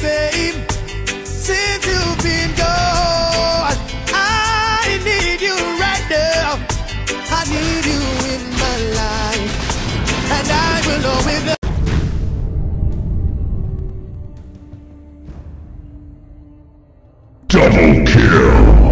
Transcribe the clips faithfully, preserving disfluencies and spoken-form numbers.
same since you've been gone. I need you right now. I need you in my life, and I will always love. Double kill!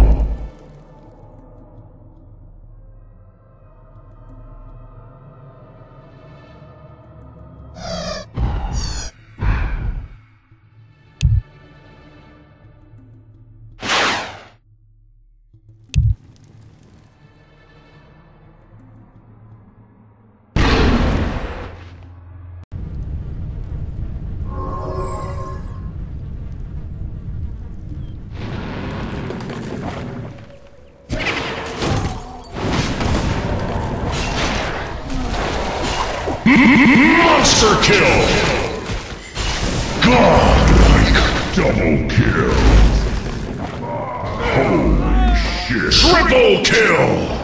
Monster kill! Godlike double kill! Holy shit! Triple kill!